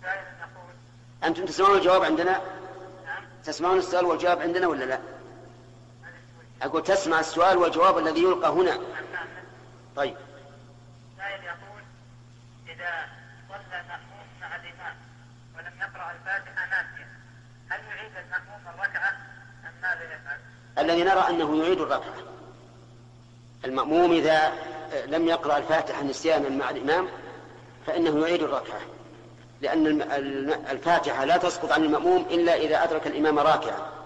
أنتم تسمعون الجواب عندنا؟ تسمعون السؤال والجواب عندنا ولا لا؟ أقول تسمع السؤال والجواب الذي يلقى هنا. طيب. سائل يقول إذا صلى المأموم مع الإمام ولم يقرأ الفاتحة ناسيا هل يعيد المأموم الركعة أم ماذا يفعل؟ الذي نرى أنه يعيد الركعة. المأموم إذا لم يقرأ الفاتحة نسيانا مع الإمام فإنه يعيد الركعة، لأن الفاتحة لا تسقط عن المأموم إلا إذا أدرك الإمام راكعا.